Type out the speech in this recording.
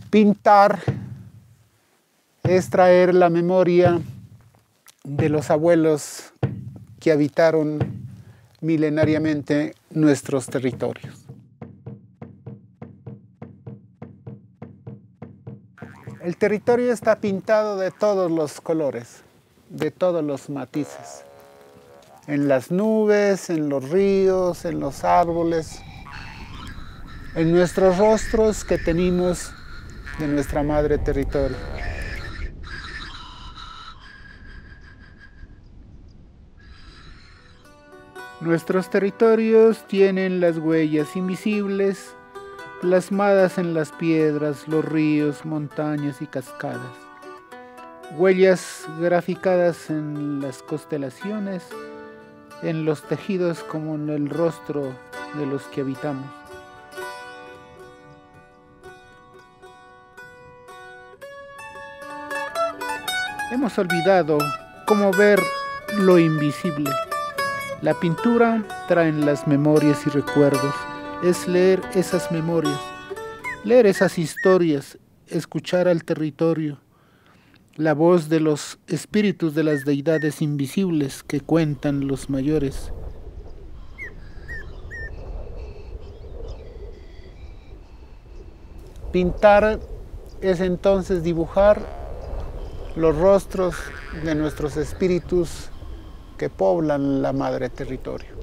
Pintar es traer la memoria de los abuelos que habitaron milenariamente nuestros territorios. El territorio está pintado de todos los colores, de todos los matices. En las nubes, en los ríos, en los árboles, en nuestros rostros que tenemos de nuestra madre territorio. Nuestros territorios tienen las huellas invisibles plasmadas en las piedras, los ríos, montañas y cascadas. Huellas graficadas en las constelaciones, en los tejidos como en el rostro de los que habitamos. Hemos olvidado cómo ver lo invisible. La pintura trae las memorias y recuerdos. Es leer esas memorias, leer esas historias, escuchar al territorio, la voz de los espíritus de las deidades invisibles que cuentan los mayores. Pintar es entonces dibujar los rostros de nuestros espíritus que poblan la madre territorio.